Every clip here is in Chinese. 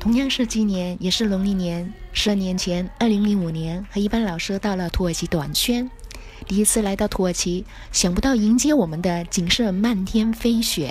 同样是今年，也是农历年，12年前，2005年，和一班老师到了土耳其短宣。第一次来到土耳其，想不到迎接我们的竟是漫天飞雪。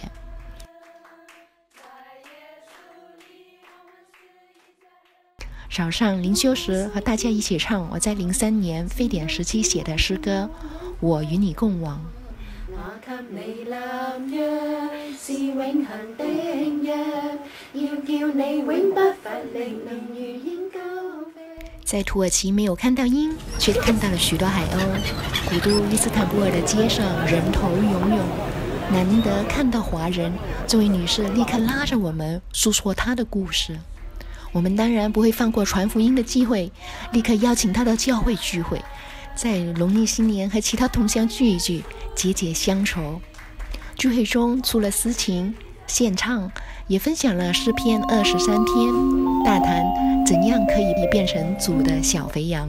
早上灵修时，和大家一起唱我在03年非典时期寫的詩歌《我與你共往》。 我給你立約，是永恆的約，要叫你永不乏力，能如鷹高飛。 在土耳其没有看到鹰，却看到了許多海鸥。古都伊斯坦布爾的街上人頭湧湧，難得看到華人，這位女士立刻拉着我們訴說她的故事。我們當然不會放過傳福音的機會，立刻邀請她到教會聚會，在農曆新年和其他同鄉聚一聚，解解鄉愁。聚會中除了詩情獻唱，也分享了詩篇23篇，大談怎樣可以變成主的小肥羊。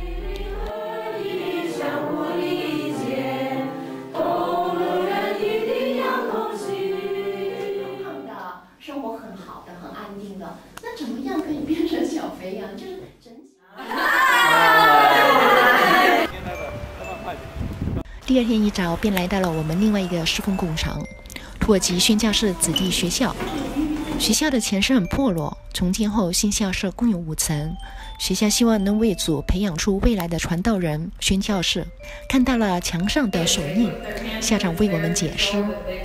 生活很好的，很安定的，那怎么样可以变成小肥羊？就是整第二天一早便来到了我们另外一个侍奉工厂——土耳其宣教士子弟学校。学校的前身很破落，重建后新校舍共有5层。学校希望能为主培养出未来的传道人、宣教士。看到了墙上的手印，校长为我们解释。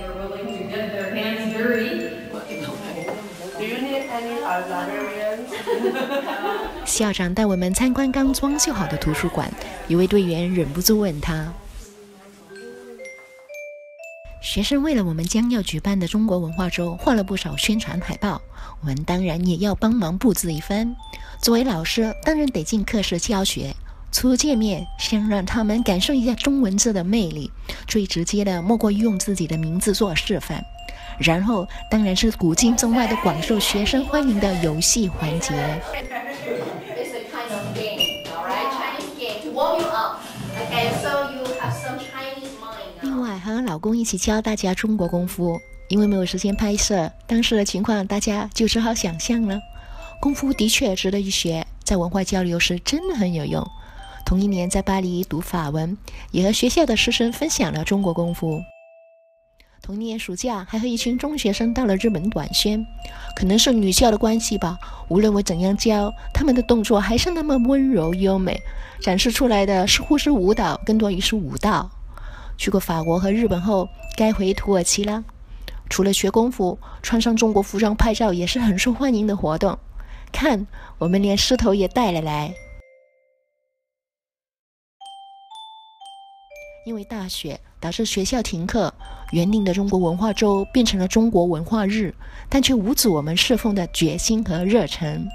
校长带我们参观刚装修好的图书馆，一位队员忍不住问他：学生为了我们将要举办的中国文化周画了不少宣传海报，我们当然也要帮忙布置一番。作为老师，当然得进课室教学。初见面，先让他们感受一下中文字的魅力，最直接的莫过于用自己的名字做示范。然后当然是古今中外都广受学生欢迎的游戏环节。另外还和老公一起教大家中国功夫，因为没有时间拍摄，当时的情况大家就只好想象了。功夫的确值得一学，在文化交流时真的很有用。同一年在巴黎读法文，也和学校的师生分享了中国功夫。同年暑假还和一群中学生到了日本短宣，可能是女校的关系吧，无论我怎样教，他们的动作还是那么温柔优美，展示出来的似乎是舞蹈更多于是武道。去过法国和日本后，该回土耳其了。除了学功夫，穿上中国服装拍照也是很受欢迎的活动。看，我们连狮头也带了来。因为大雪导致学校停课，原定的中国文化周变成了中国文化日，但却无阻我们侍奉的决心和热忱。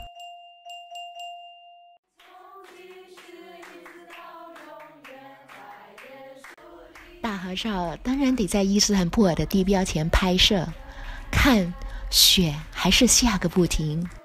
大合照当然得在伊斯坦布尔的地标前拍摄，看雪还是下个不停。